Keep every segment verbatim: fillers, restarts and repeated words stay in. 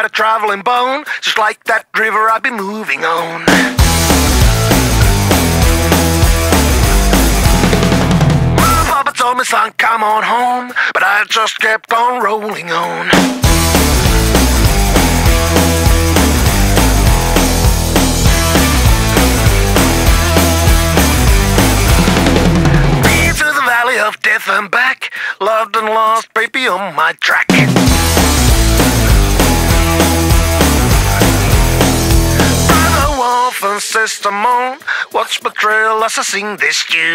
a traveling bone. Just like that river I've been moving on. My papa told me, son, come on home, but I just kept on rolling on. Of death and back, loved and lost, baby, on my track. Brother Wolf and Sister Moon, watch my trail as I sing this tune.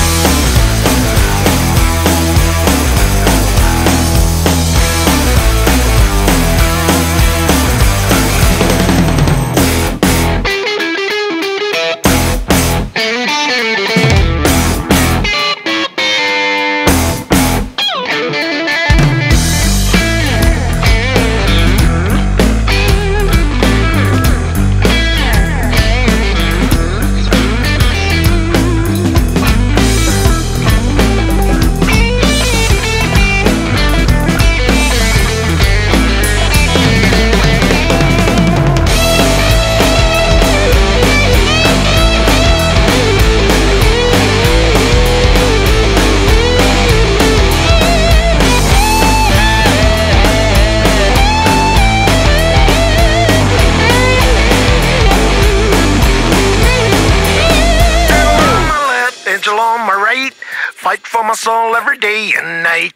On my right, fight for my soul every day and night.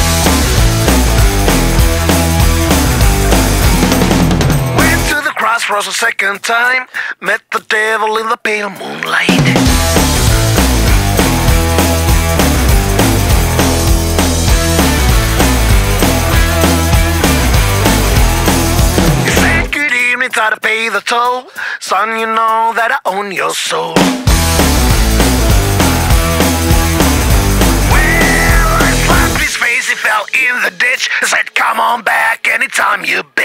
Went to the crossroads a second time, met the devil in the pale moonlight. He said, good evening, time to pay the toll. Son, you know that I own your soul. He fell in the ditch, said come on back anytime you